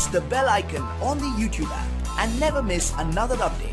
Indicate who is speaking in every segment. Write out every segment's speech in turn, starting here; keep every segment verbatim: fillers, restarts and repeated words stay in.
Speaker 1: press the bell icon on the YouTube app and never miss another update.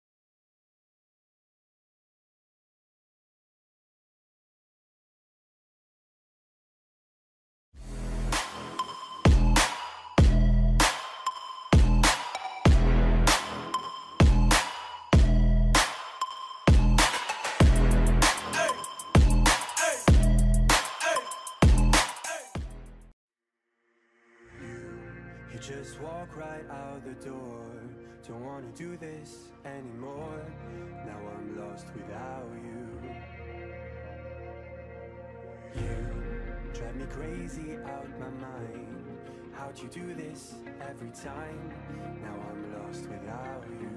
Speaker 2: Just walk right out the door. Don't wanna do this anymore. Now I'm lost without you. You drive me crazy out my mind. How'd you do this every time? Now I'm lost without you.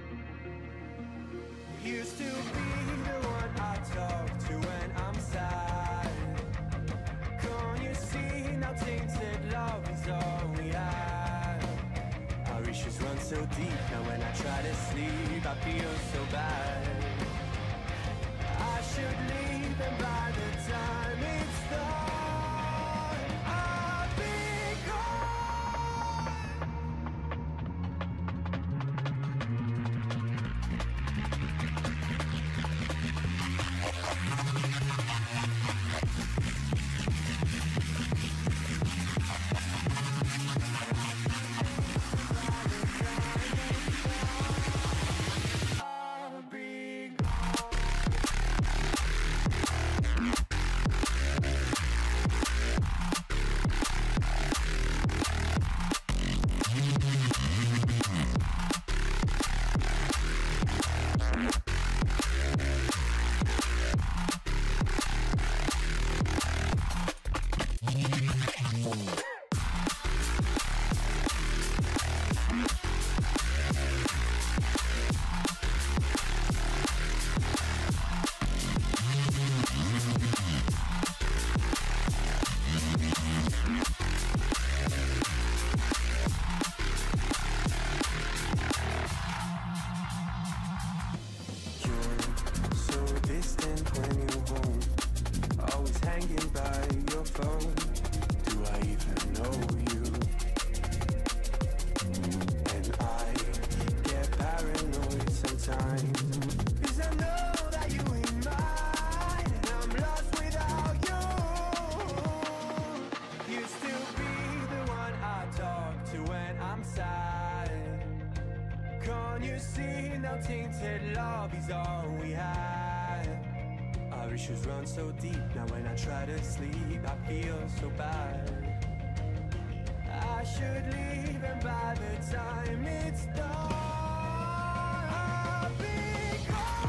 Speaker 2: Used to be the one I talk to when I'm sad. Can't you see now tainted love is all we have? Our issues run so deep, now when I try to sleep I feel so bad. I should leave, and by the time it's done I'll be gone. Tainted love is all we have. Our issues run so deep, now when I try to sleep I feel so bad. I should leave, and by the time it's done I'll be gone.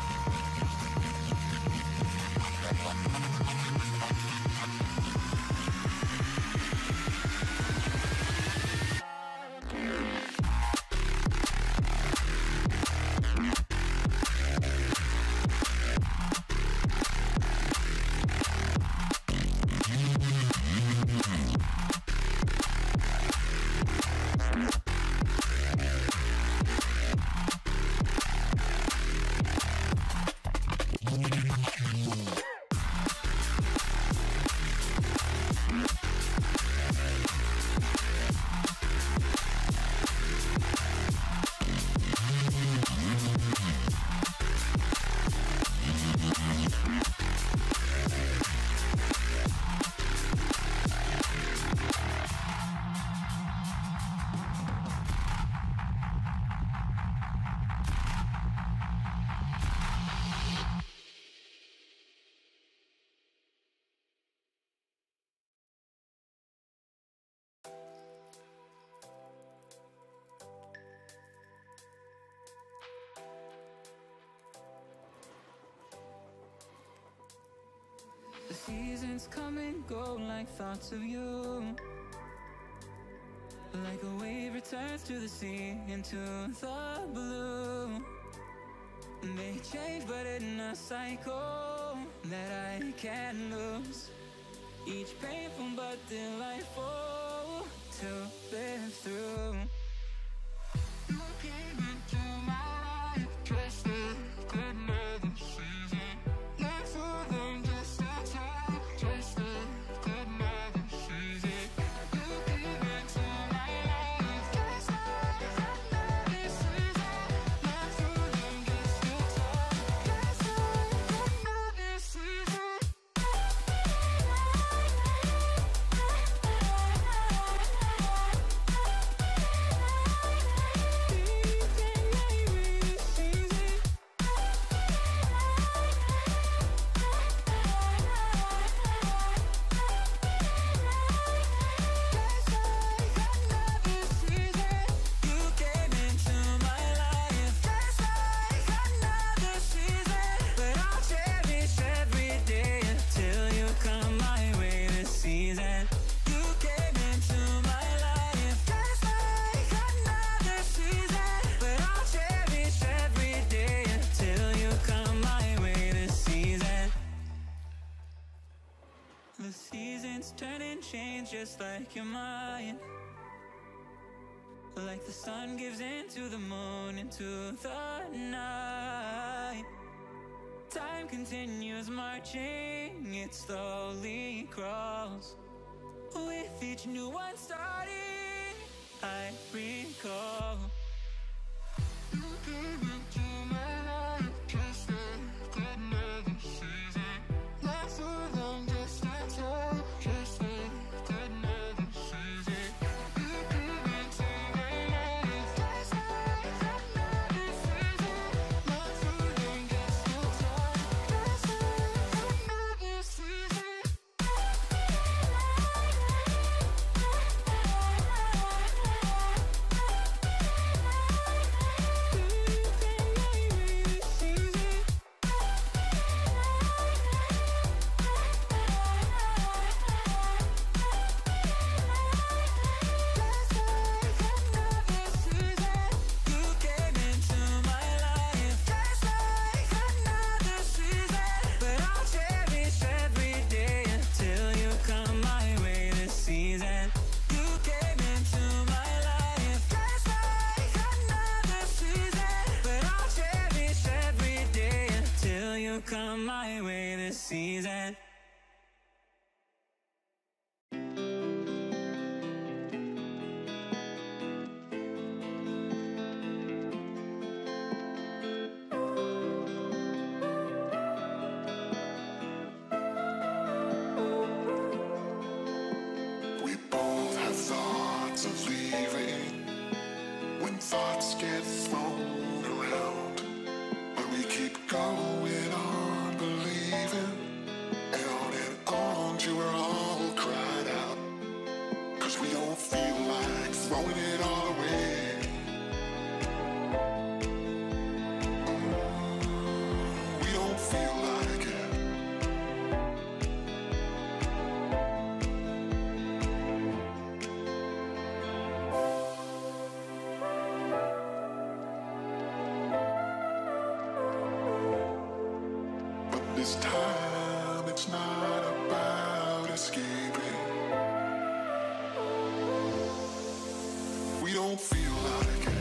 Speaker 3: The seasons come and go like thoughts of you. Like a wave returns to the sea, into the blue. They change but in a cycle that I can't lose. Each painful but delightful to live through. You came into my life just like another season. Not for them, just a time, just like another season. You came into my life. just like your mind. Like the sun gives into the moon, into the night. Time continues marching, it slowly crawls. With each new one starting, I recall. You came into my life just like another season. Not so long, just a time, just like another season. You came into my life just like another season. Not so long, just a time, just like another season. Come my way this season.
Speaker 4: We both have thoughts of leaving when thoughts get thrown around, but we keep going on believing, and on and on till we're all cried out, 'cause we don't feel like throwing it all away. We don't feel like it. But this time it's not about escaping. We don't feel like it.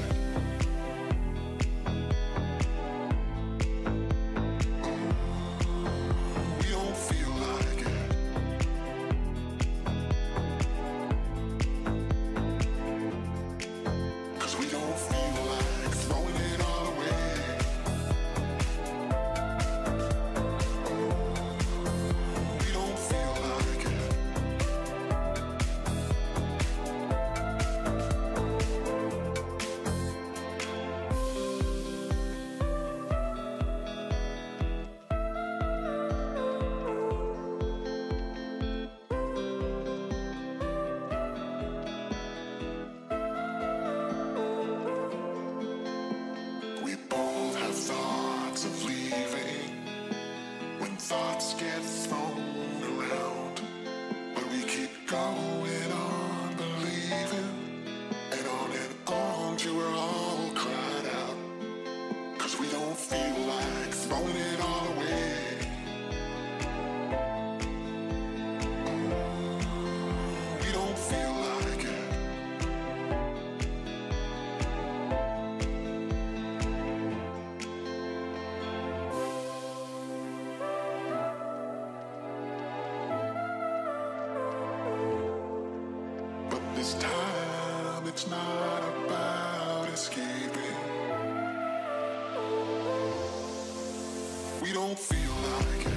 Speaker 4: We don't feel like it. 'Cause we don't feel like throwing it all away. We don't feel like it. We both have thoughts of leaving when thoughts get thrown around, but we keep going on believing, and on and on till we're all cried out, 'cause we don't feel like throwing it all away. We don't feel like it. But this time it's not about escaping. We don't feel like it.